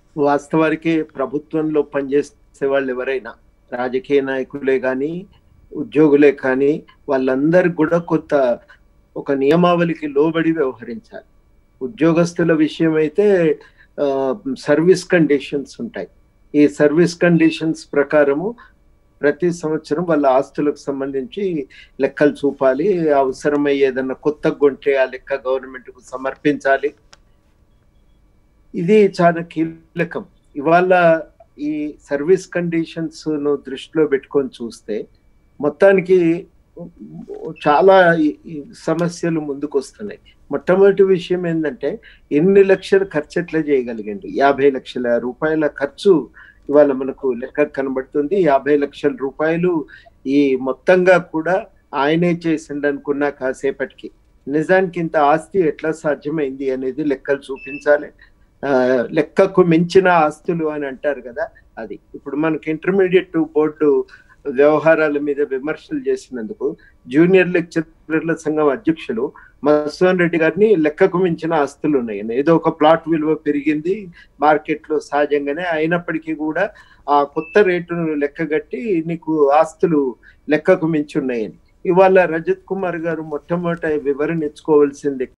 వాస్తవానికి ప్రభుత్వంలో పనిచేసే వాళ్ళు ఎవరైనా రాజకీయ నాయకులే కానీ ఉద్యోగులే కానీ వాళ్ళందరూ కూడా ఒక నియమావళికి లోబడి వ్యవహరించాలి. ఉద్యోగస్తుల విషయం అయితే సర్వీస్ కండిషన్స్ ఉంటాయి. ఈ సర్వీస్ కండిషన్స్ ప్రకారము ప్రతి సంవత్సరం వాళ్ళ ఆస్తులకు సంబంధించి లెక్కలు చూపాలి. అవసరమయ్యే ఏదన్నా కొత్త కొంటే ఆ లెక్క గవర్నమెంట్కు సమర్పించాలి. ఇది చాలా కీలకం. ఇవాళ ఈ సర్వీస్ కండిషన్స్ ను దృష్టిలో పెట్టుకొని చూస్తే మొత్తానికి చాలా సమస్యలు ముందుకు వస్తున్నాయి. మొట్టమొదటి విషయం ఏంటంటే ఎన్ని లక్షలు ఖర్చు ఎట్లా చేయగలిగండి? 50 లక్షల రూపాయల ఖర్చు ఇవాళ మనకు లెక్క కనబడుతుంది. 50 లక్షల రూపాయలు ఈ మొత్తంగా కూడా ఆయనే చేసిండు అనుకున్నా కాసేపటికి. నిజానికి ఇంత ఆస్తి ఎట్లా సాధ్యమైంది అనేది లెక్కలు చూపించాలి. లెక్కకు మించిన ఆస్తులు అని అంటారు కదా, అది ఇప్పుడు మనకి ఇంటర్మీడియట్ బోర్డు వ్యవహారాల మీద విమర్శలు చేసినందుకు జూనియర్ లెక్చరర్ల సంఘం అధ్యక్షులు మధుసూదన్ రెడ్డి గారిని లెక్కకు మించిన ఆస్తులు ఉన్నాయి, ఏదో ఒక ప్లాట్ విలువ పెరిగింది మార్కెట్ లో సహజంగానే, అయినప్పటికీ కూడా ఆ కొత్త రేటును లెక్కగట్టి నీకు ఆస్తులు లెక్కకు మించి ఉన్నాయని. ఇవాళ రజత్ కుమార్ గారు మొట్టమొదట వివరణ ఇచ్చుకోవాల్సింది